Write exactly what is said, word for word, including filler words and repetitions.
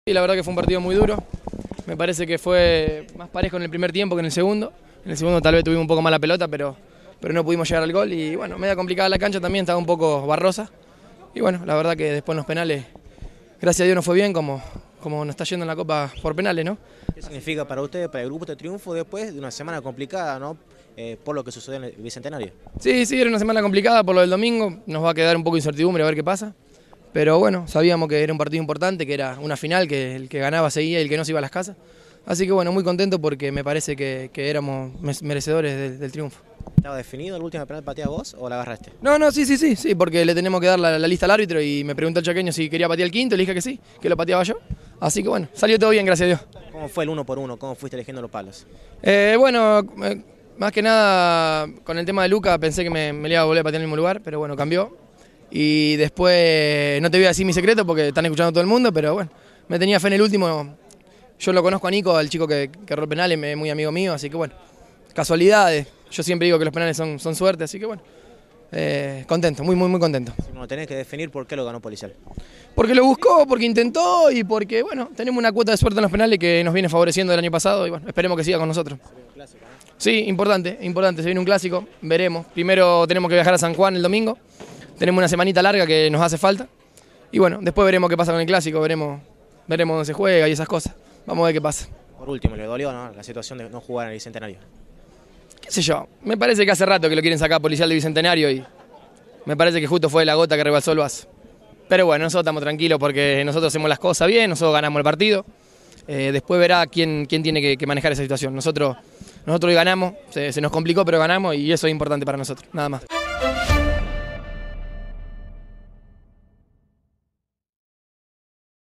Y la verdad que fue un partido muy duro, me parece que fue más parejo en el primer tiempo que en el segundo. En el segundo tal vez tuvimos un poco más la pelota, pero, pero no pudimos llegar al gol y bueno, media complicada la cancha también, estaba un poco barrosa. Y bueno, la verdad que después en los penales, gracias a Dios nos fue bien como, como nos está yendo en la Copa por penales, ¿no? ¿Qué significa para ustedes, para el grupo, este triunfo después de una semana complicada, ¿no? Eh, por lo que sucedió en el Bicentenario? Sí, sí, era una semana complicada por lo del domingo, nos va a quedar un poco de incertidumbre a ver qué pasa. Pero bueno, sabíamos que era un partido importante, que era una final, que el que ganaba seguía y el que no se iba a las casas. Así que bueno, muy contento porque me parece que, que éramos merecedores del, del triunfo. ¿Estaba definido el último penal pateado vos o la agarraste? No, no, sí, sí, sí, sí, porque le tenemos que dar la, la lista al árbitro y me preguntó el chaqueño si quería patear el quinto, le dije que sí, que lo pateaba yo. Así que bueno, salió todo bien, gracias a Dios. ¿Cómo fue el uno por uno? ¿Cómo fuiste eligiendo los palos? Eh, bueno, eh, más que nada con el tema de Luca pensé que me, me le iba a volver a patear en el mismo lugar, pero bueno, cambió. Y después, no te voy a decir mi secreto porque están escuchando todo el mundo, pero bueno, me tenía fe en el último. Yo lo conozco a Nico, al chico que, que erró penales, es muy amigo mío, así que bueno, casualidades. Yo siempre digo que los penales son, son suerte, así que bueno, eh, contento, muy, muy, muy contento. Si no tenés que definir por qué lo ganó Policial. Porque lo buscó, porque intentó y porque, bueno, tenemos una cuota de suerte en los penales que nos viene favoreciendo el año pasado y bueno, esperemos que siga con nosotros. Sí, importante, importante, se viene un clásico, veremos. Primero tenemos que viajar a San Juan el domingo. Tenemos una semanita larga que nos hace falta. Y bueno, después veremos qué pasa con el clásico, veremos, veremos dónde se juega y esas cosas. Vamos a ver qué pasa. Por último, ¿le dolió, no, la situación de no jugar en el Bicentenario? Qué sé yo, me parece que hace rato que lo quieren sacar Policial del Bicentenario y me parece que justo fue la gota que rebalsó el vaso. Pero bueno, nosotros estamos tranquilos porque nosotros hacemos las cosas bien, nosotros ganamos el partido. Eh, después verá quién, quién tiene que, que manejar esa situación. Nosotros, nosotros hoy ganamos, se, se nos complicó pero ganamos y eso es importante para nosotros, nada más.